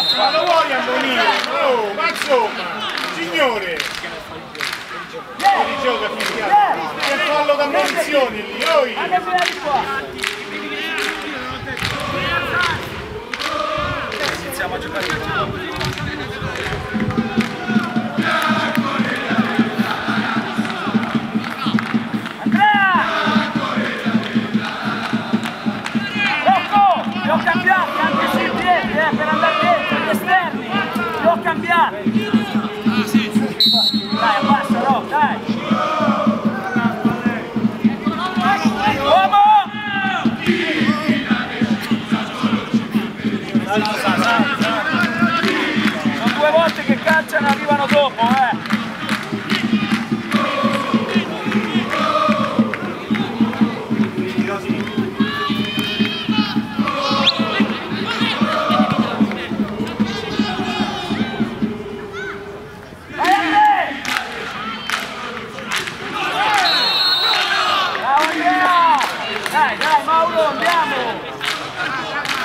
Ma lo vuoi ammonire? Oh, ma insomma, signore! Gioca fischiato! Che fallo da munizioni lì, oi! Iniziamo a giocare. Li ho cambiati anche sui piedi, per andare dentro, gli esterni, li ho cambiati. Dai, abbassa, Rob, dai. Uomo! Sono 2 volte che calciano e arrivano dopo, Dai, Mauro, andiamo!